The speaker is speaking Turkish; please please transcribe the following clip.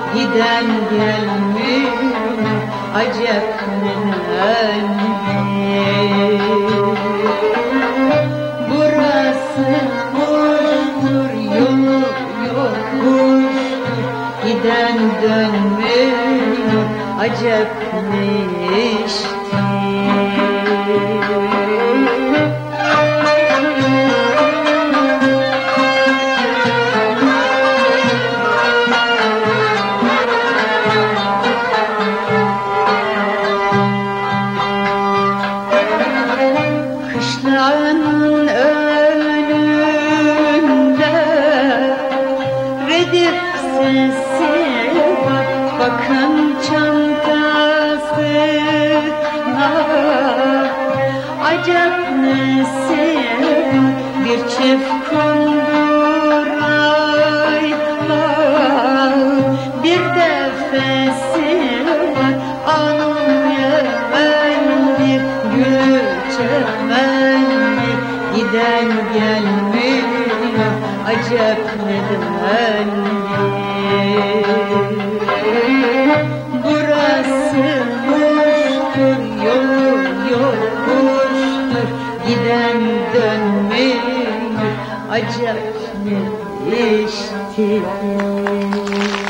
giden gelmiyor, acep nedendir? Burası boştur, yolu yokuştur, giden dönmüyor, acep ne iştir? Kışlanın önünde redif sesi var, bakın çantasına acep nesi var, bir çift kundurayla bir defesi var, anım yemendir, gülü çemendir, giden gelmiyor, acep nedendir? Burası boştur, yolu yokuştur, giden dönmüyor, acep ne iştir?